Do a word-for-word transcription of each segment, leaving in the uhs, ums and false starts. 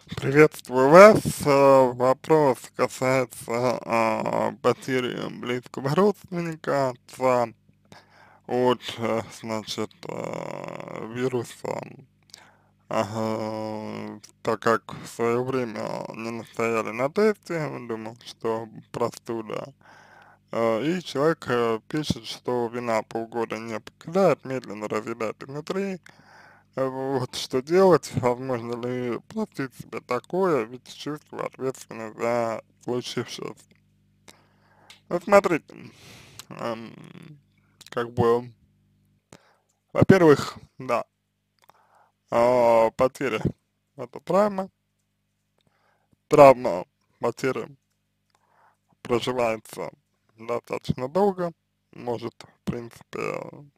Приветствую вас. Э, Вопрос касается а, потери близкого родственника, отца от, э, значит, а, вируса. Ага, так как в свое время не настояли на тесте, думал, что простуда. Э, И человек э, пишет, что вина полгода не покидает, медленно разъедает изнутри. Э, Вот что делать, возможно ли простить себе такое, ведь чувство ответственность за случившееся. Ну, смотрите, эм, как бы, во-первых, да, а, потеря — это травма, травма потери проживается достаточно долго, может, в принципе,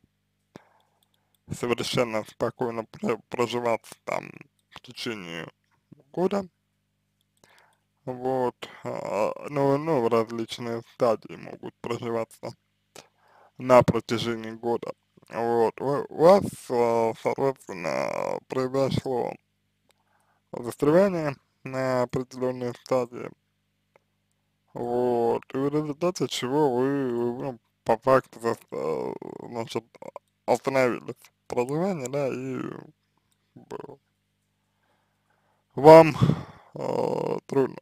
совершенно спокойно про- проживаться там в течение года. Вот, а, ну, ну, различные стадии могут проживаться на протяжении года. Вот, у у вас, а, соответственно, произошло застревание на определенной стадии, вот, и в результате чего вы, ну, по факту, зас- а, значит, остановились в проживании, да, и б- вам а, трудно.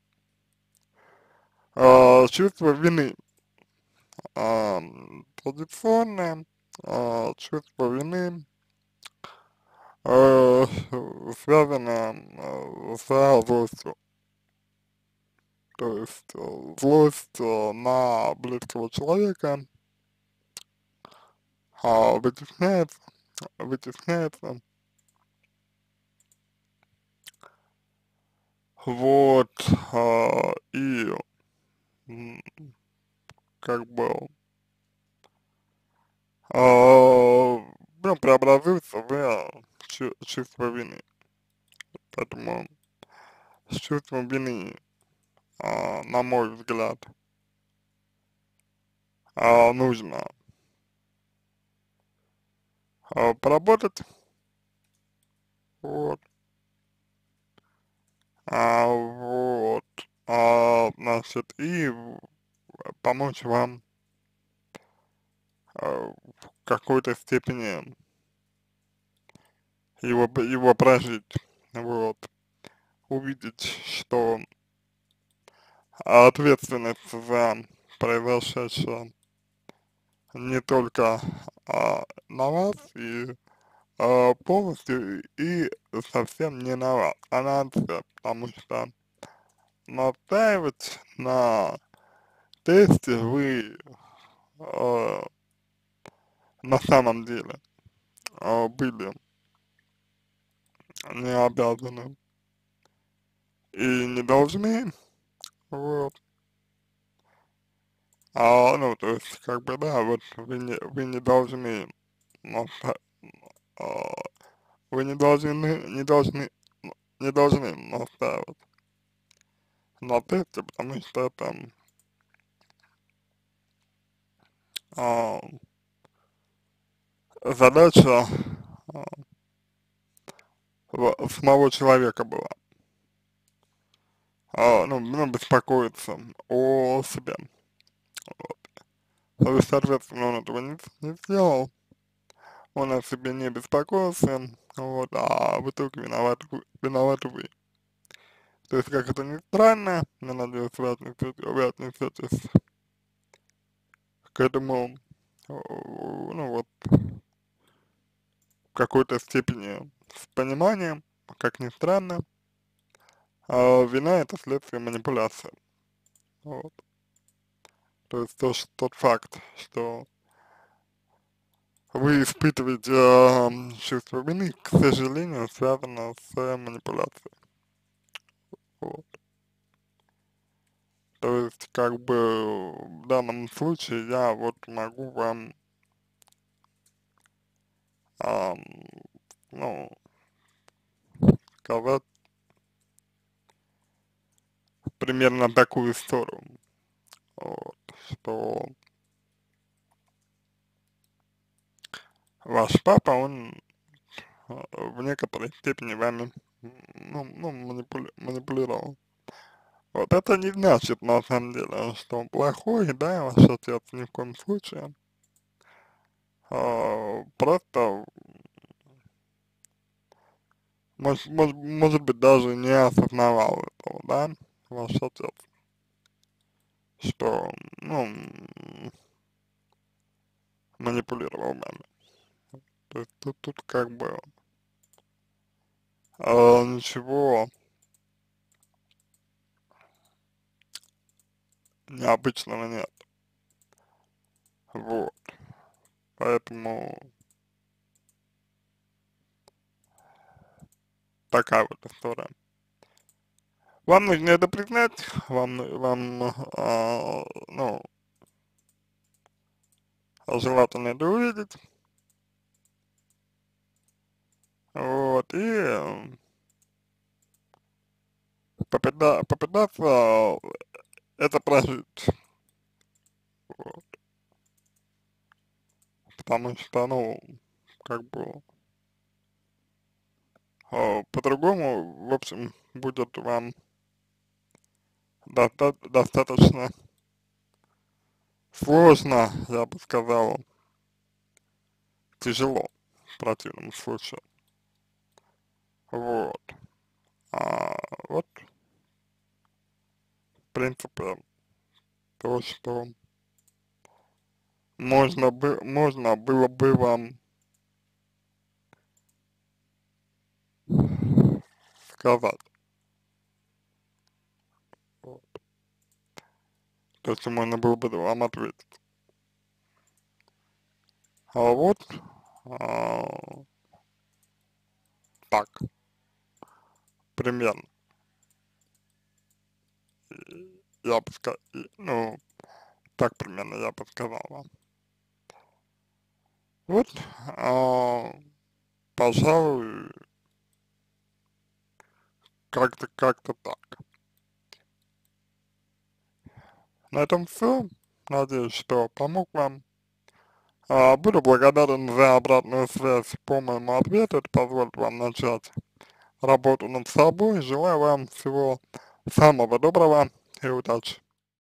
А, чувство вины, а, традиционное, а, чувство вины э, связано э, со злостью. То есть э, злость э, на близкого человека а, вытесняется, вытесняется, вот, а, и м, как бы а, ну, преобразуется в э, чу- чувство вины. Поэтому с чувством вины, а, на мой взгляд, а, нужно а, поработать, вот, а, вот, а, значит, и в- помочь вам а, в какой-то степени его, п- его прожить, вот, увидеть, что ответственность за произошедшее не только а, на вас и а, полностью и совсем не на вас, а на отце, потому что настаивать на тесте вы а, на самом деле а, были не обязаны и не должны, вот. А, ну, то есть, как бы, да, вот вы не, вы не должны, наста- а, вы не должны, не должны, не должны настаивать на тесте, потому что это а, задача а, в- самого человека была, а, ну, ну, беспокоиться о себе. То есть, соответственно, он этого не, не сделал, он о себе не беспокоился, вот, а в итоге виноват, вы- виноваты вы. То есть, как это ни странно, я надеюсь, вы отнесете- вы отнесетесь к этому, э, ну вот, в какой-то степени с пониманием, как ни странно, а вина — это следствие манипуляции, вот. То есть то, что, тот факт, что вы испытываете э, чувство вины, к сожалению, связано с э, манипуляцией, вот. То есть, как бы, в данном случае я вот могу вам, ам, ну, сказать примерно такую сторону, вот, что ваш папа, он э, в некоторой степени вами ну, ну манипули манипулировал. Вот это не значит, на самом деле, что он плохой, да, ваш отец, ни в коем случае. А, просто, может, может, может быть, даже не осознавал этого, да, ваш отец, что, ну, манипулировал нами. То есть тут, тут как бы а, ничего необычного нет. Вот. Поэтому такая вот история. Вам нужно это признать, вам, ну- вам, а, ну, желательно это увидеть, вот, и э, попыта, попытаться это прожить, вот, потому что, ну, как бы, э, по-другому, в общем, будет вам доста достаточно сложно, я бы сказал, тяжело в противном случае, вот, а, вот, в принципе, то, что можно бы, можно было бы вам сказать, вот, то, что можно было бы вам ответить. А вот, а, так, примерно, я бы сказал, ну, так примерно я бы сказал вам. Вот, а, пожалуй, как-то, как-то так. На этом все. Надеюсь, что помог вам. А, буду благодарен за обратную связь по моему ответу. Это позволит вам начать работу над собой. Желаю вам всего самого доброго и удачи.